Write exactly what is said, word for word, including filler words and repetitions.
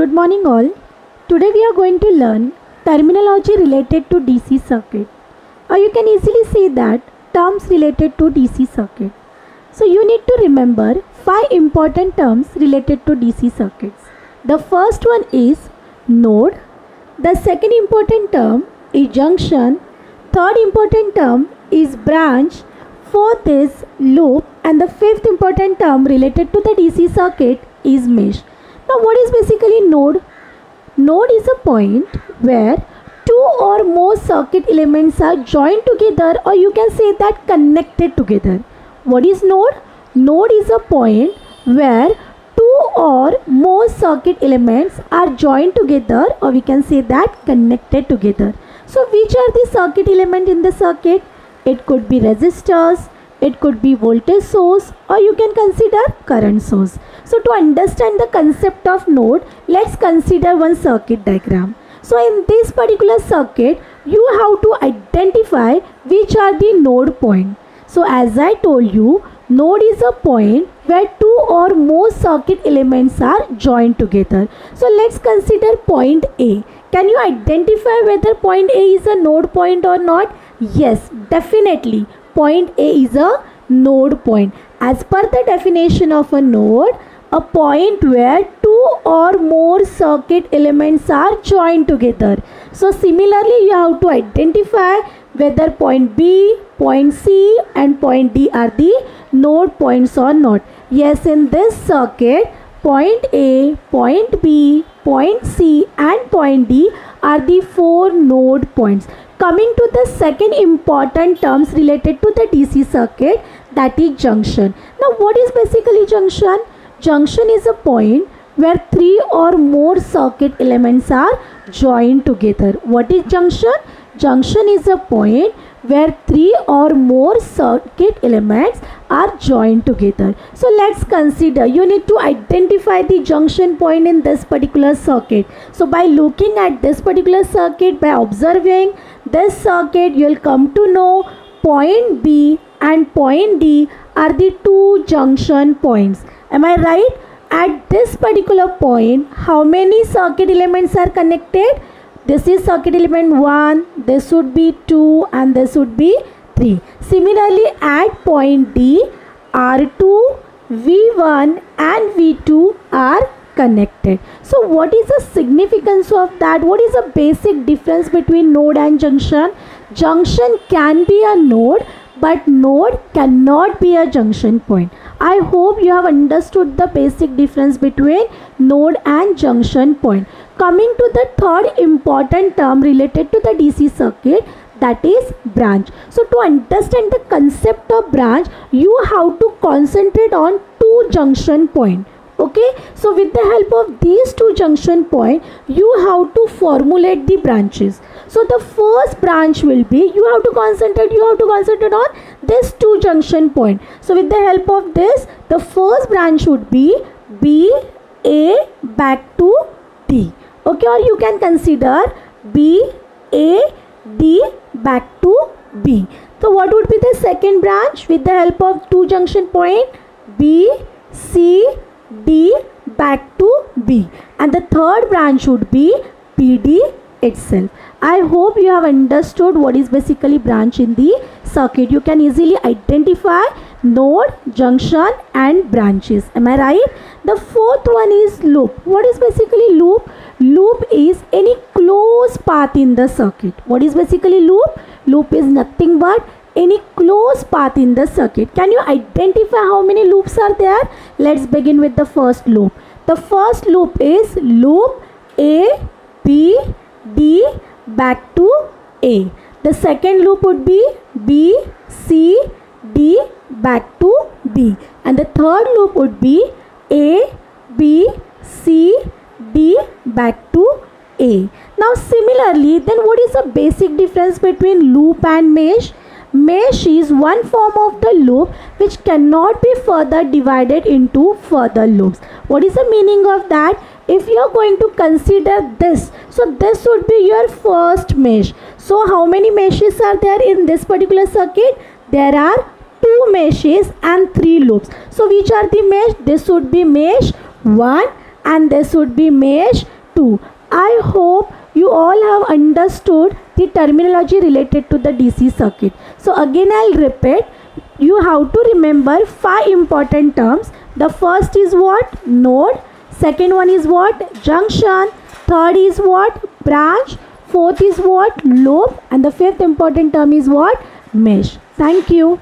Good morning all. Today we are going to learn terminology related to D C circuit. Or you can easily say that terms related to D C circuit. So you need to remember five important terms related to D C circuits. The first one is node. The second important term is junction. Third important term is branch. Fourth is loop. And the fifth important term related to the D C circuit is mesh. Now what is basically node? Node is a point where two or more circuit elements are joined together, or you can say that connected together. What is node? Node is a point where two or more circuit elements are joined together, or we can say that connected together. So which are the circuit elements in the circuit? It could be resistors, it could be voltage source, or you can consider current source. So to understand the concept of node, let's consider one circuit diagram. So in this particular circuit, you have to identify which are the node points. So as I told you, node is a point where two or more circuit elements are joined together. So let's consider point A. Can you identify whether point A is a node point or not? Yes, definitely. Point A is a node point. As per the definition of a node, a point where two or more circuit elements are joined together. So similarly, you have to identify whether point B, point C and point D are the node points or not. Yes, in this circuit, point A, point B, point C and point D are the four node points. Coming to the second important terms related to the D C circuit, that is junction. Now what is basically junction? Junction is a point where three or more circuit elements are joined together. What is junction? Junction is a point where three or more circuit elements are joined together. So let's consider, you need to identify the junction point in this particular circuit. So by looking at this particular circuit, by observing this circuit, you will come to know point B and point D are the two junction points. Am I right? At this particular point, how many circuit elements are connected? This is circuit element one, this would be two and this would be three. Similarly, at point D, R two, V one and V two are connected. So what is the significance of that? What is the basic difference between node and junction? Junction can be a node, but node cannot be a junction point. I hope you have understood the basic difference between node and junction point. Coming to the third important term related to the D C circuit, that is branch. So to understand the concept of branch, you have to concentrate on two junction points. Okay, so with the help of these two junction points, you have to formulate the branches. So the first branch will be, you have to concentrate, you have to concentrate on this two junction point. So with the help of this, the first branch would be B, A back to D. Okay, or you can consider B, A, D back to B. So what would be the second branch with the help of two junction point? B, C, D back to B, and the third branch would be P D itself. I hope you have understood what is basically branch in the circuit. You can easily identify node, junction and branches. Am I right? The fourth one is loop. What is basically loop? Loop is any closed path in the circuit. What is basically loop? Loop is nothing but any closed path in the circuit. Can you identify how many loops are there? Let's begin with the first loop. The first loop is loop A, B, D back to A. The second loop would be B, C, D back to B. And the third loop would be A, B, C, D back to A. Now similarly, then what is the basic difference between loop and mesh? Mesh is one form of the loop which cannot be further divided into further loops. What is the meaning of that? If you are going to consider this, so this would be your first mesh. So how many meshes are there in this particular circuit? There are two meshes and three loops. So which are the mesh? This would be mesh one and this would be mesh two. I hope you all have understood the terminology related to the D C circuit. So again I'll repeat, you have to remember five important terms. The first is what? Node. Second one is what? Junction. Third is what? Branch. Fourth is what? Loop. And the fifth important term is what? Mesh. Thank you.